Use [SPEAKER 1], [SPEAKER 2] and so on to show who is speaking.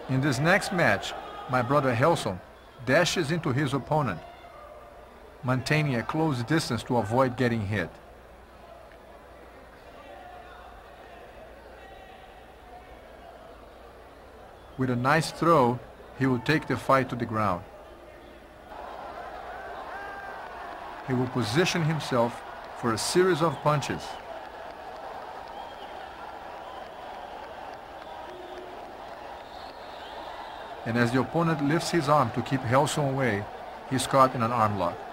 [SPEAKER 1] In this next match, my brother Relson dashes into his opponent, maintaining a close distance to avoid getting hit. With a nice throw, he will take the fight to the ground. He will position himself for a series of punches. And as the opponent lifts his arm to keep Relson away, he's caught in an arm lock.